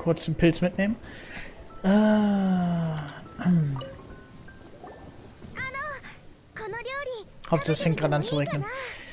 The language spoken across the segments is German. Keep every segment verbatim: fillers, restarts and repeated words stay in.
kurz den Pilz mitnehmen. Äh, hm. Hauptsache es fängt gerade an zu regnen.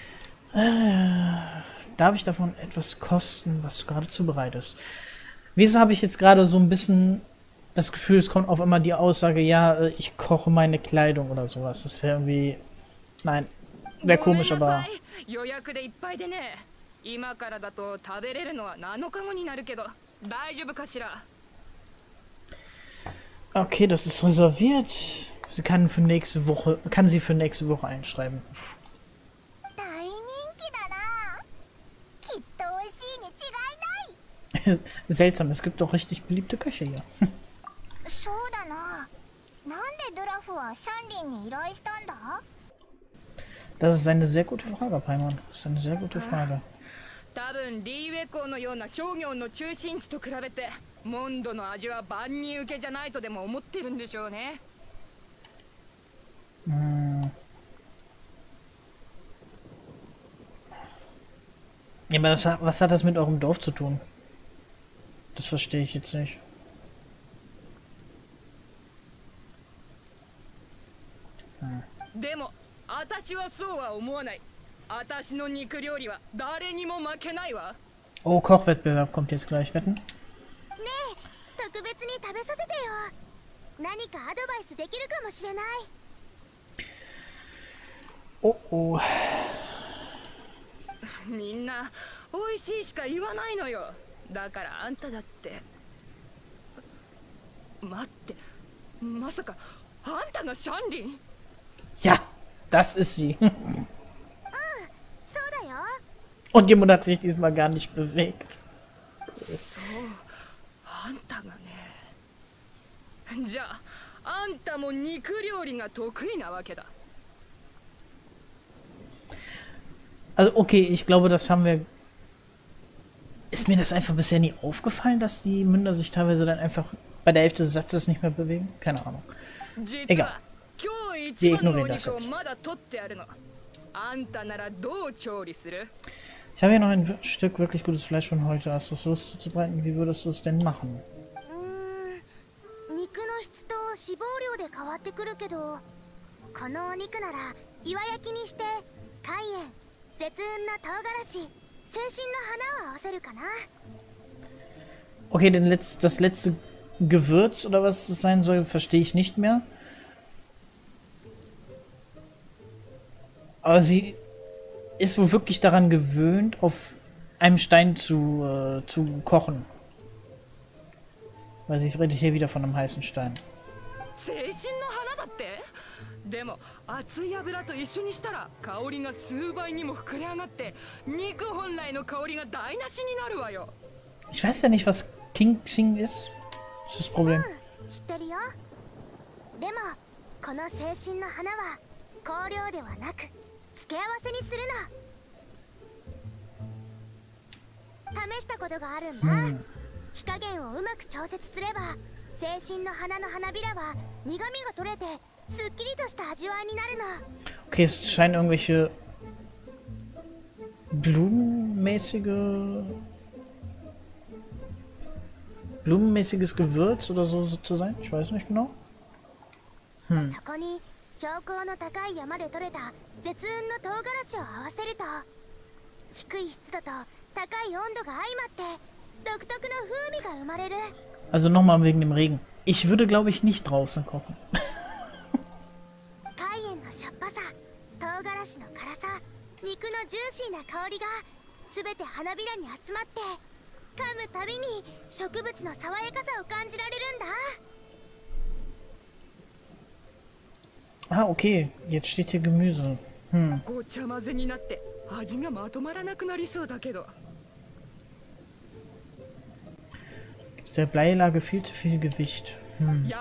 Äh, darf ich davon etwas kosten, was du gerade zubereitest? Wieso habe ich jetzt gerade so ein bisschen das Gefühl, es kommt auf einmal die Aussage, ja, ich koche meine Kleidung oder sowas. Das wäre irgendwie... Nein, wäre komisch, aber... Okay, das ist reserviert. Sie kann für nächste Woche, kann sie für nächste Woche einschreiben. Puh. Seltsam, es gibt doch richtig beliebte Köche hier. Das ist eine sehr gute Frage, Paimon. Das ist eine sehr gute Frage. Hm. Ja, aber das, was hat das mit eurem Dorf zu tun? Das verstehe ich jetzt nicht. Hm. Oh, Kochwettbewerb kommt jetzt gleich, wetten? Oh oh. みんな美味しいしか言わないのよ。だからあんただって。待って、まさかあんたがシャンリン？ Ja, das ist sie. Und jemand hat sich diesmal gar nicht bewegt. Also okay, ich glaube, das haben wir... Ist mir das einfach bisher nie aufgefallen, dass die Münder sich teilweise dann einfach bei der Hälfte des Satzes nicht mehr bewegen? Keine Ahnung. Egal. Wir ignorieren das jetzt. Ich habe hier noch ein Stück wirklich gutes Fleisch von heute. Hast du es Lust zuzubereiten? Wie würdest du es denn machen? Okay, den Letz-, das letzte Gewürz oder was es sein soll, verstehe ich nicht mehr. Aber sie ist wohl wirklich daran gewöhnt, auf einem Stein zu, äh, zu kochen. Weil sie redet hier wieder von einem heißen Stein. Ich weiß ja nicht, was King Xing ist. Das ist das Problem. Hm. Okay, es scheinen irgendwelche blumenmäßige blumenmäßiges Gewürz oder so, so zu sein. Ich weiß nicht genau. Hm. Also nochmal wegen dem Regen. Ich würde, glaube ich, nicht draußen kochen. Ah, okay. Jetzt steht hier Gemüse. Hm. Der Beilage viel zu viel Gewicht. Hm.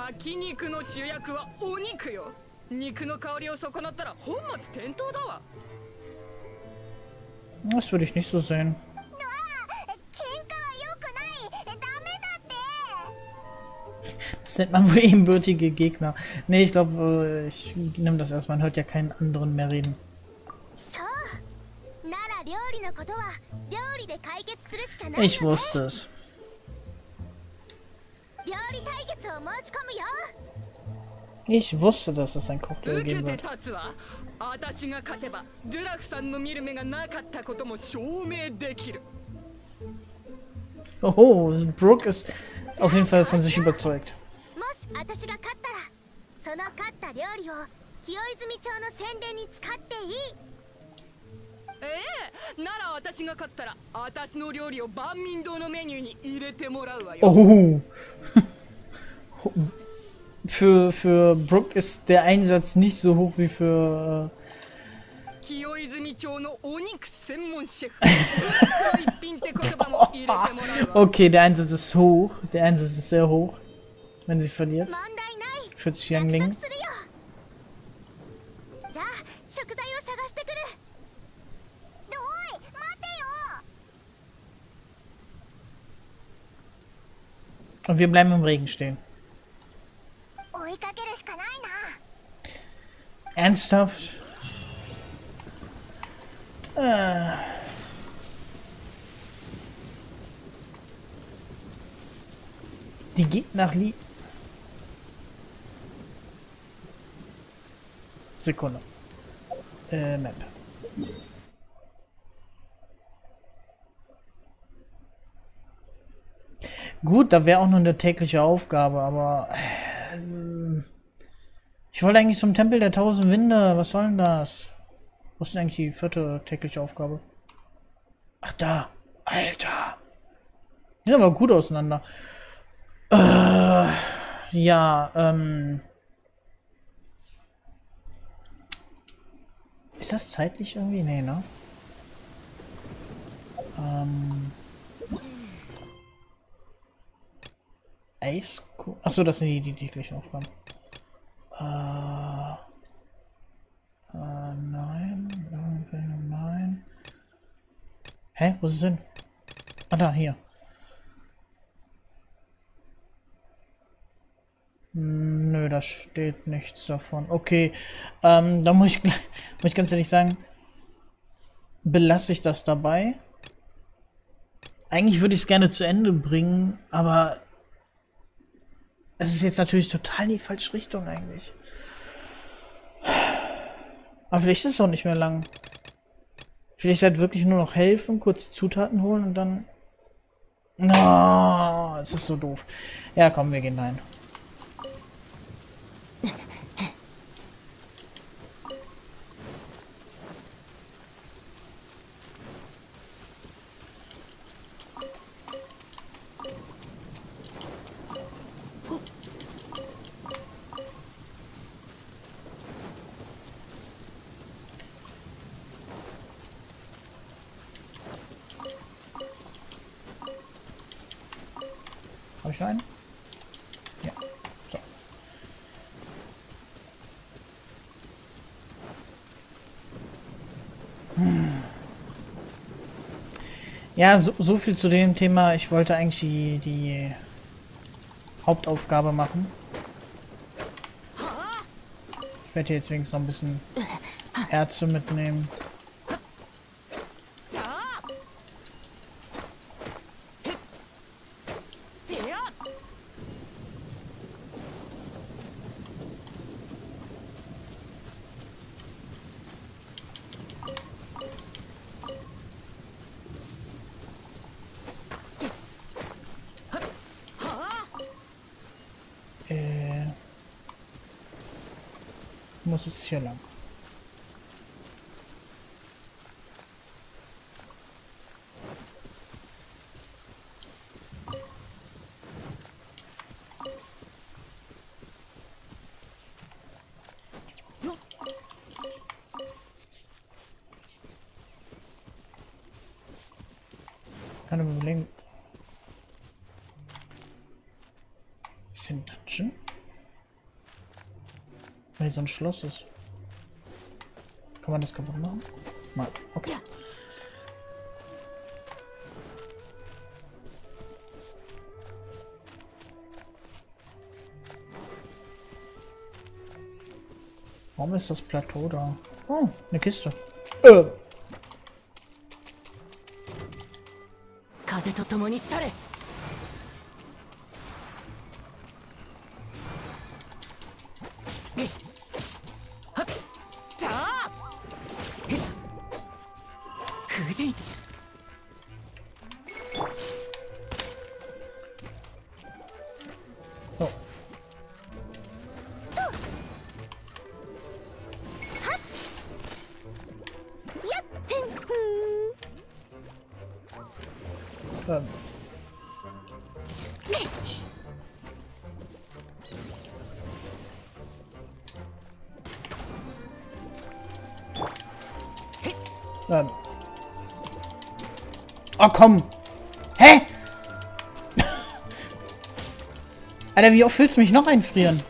Das würde ich nicht so sehen. Das nennt man wohl ebenbürtige Gegner. Nee, ich glaube, ich nehme das erstmal. Man hört ja keinen anderen mehr reden. Ich wusste es. Ich wusste, dass es ein Cocktail 受け geben て wird. 立つわ。私が勝てばドゥラクさんの見る目がなかったことも証明できる。 Oh, Brooke ist auf jeden Fall von sich überzeugt. もし私が勝ったらその勝った料理を清泉町の宣伝に使っていい。 ええ、なら私が勝ったら私の料理を万民堂のメニューに入れてもらうわよ。 Oh. für, für Brooke ist der Einsatz nicht so hoch wie für... Äh, 清泉町のお肉専門シェフ。一品って言葉も入れてもらうわ。 okay, der Einsatz ist hoch. Der Einsatz ist sehr hoch, wenn sie verliert. 問題ない。 Für Xiangling. 約束するよ。じゃあ食材を探してくる。おい、待てよ。 Und wir bleiben im Regen stehen. 追いかけるしかないな。 Ernsthaft? Äh. Die geht nach Lie... Sekunde. Äh, Map. Gut, da wäre auch noch eine tägliche Aufgabe, aber... Äh, ich wollte eigentlich zum Tempel der Tausend Winde. Was soll denn das? Wo ist denn eigentlich die vierte tägliche Aufgabe? Ach, da. Alter. Die sind aber gut auseinander. Äh, ja, ähm... Ist das zeitlich irgendwie? Nee, ne? Ähm... Eis... Achso, das sind die, die täglichen Aufgaben. Äh... Äh, nein, nein. Hä? Wo ist es hin? Ah, da, hier. Nö, da steht nichts davon. Okay, ähm, da muss ich, muss ich ganz ehrlich sagen, belasse ich das dabei. Eigentlich würde ich es gerne zu Ende bringen, aber es ist jetzt natürlich total in die falsche Richtung eigentlich. Aber vielleicht ist es auch nicht mehr lang. Vielleicht halt wirklich nur noch helfen, kurz Zutaten holen und dann... No, es ist so doof. Ja, komm, wir gehen rein. Habe ich schon einen? Ja. So. Hm. Ja, so, so viel zu dem Thema. Ich wollte eigentlich die, die Hauptaufgabe machen. Ich werde hier jetzt wenigstens noch ein bisschen Erze mitnehmen. Äh, muss jetzt hier lang. Kann ich mir überlegen. Ist hier ein Dungeon? Weil hier so ein Schloss ist. Kann man das kaputt machen? Nein. Okay. Warum ist das Plateau da? Oh, eine Kiste. Äh. 風と共に去れ。 So. Ähm. Ähm. Oh, komm! Hä? Alter, wie oft willst du mich noch einfrieren?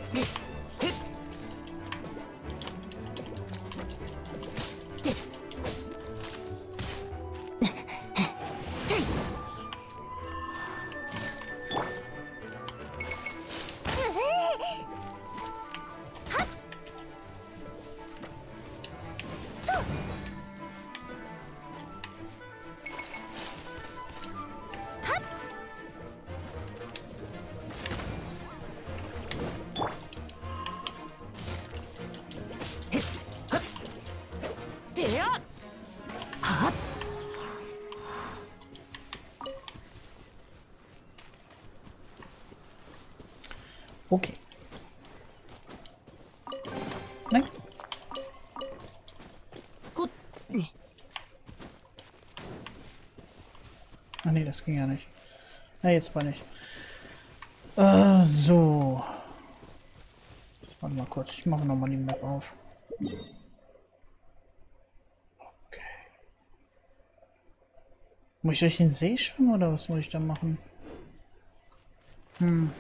Okay. Nein. Ach nee, das ging ja nicht. Na, jetzt mal nicht. Äh, so. Warte mal kurz, ich mache nochmal die Map auf. Okay. Muss ich durch den See schwimmen oder was muss ich da machen? Hm.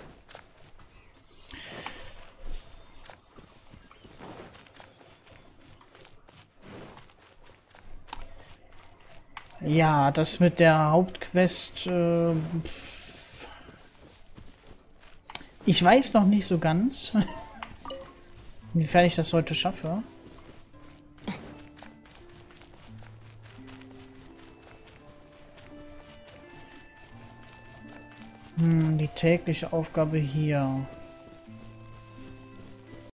Ja, das mit der Hauptquest. Äh, ich weiß noch nicht so ganz, inwiefern ich das heute schaffe. Hm, die tägliche Aufgabe hier.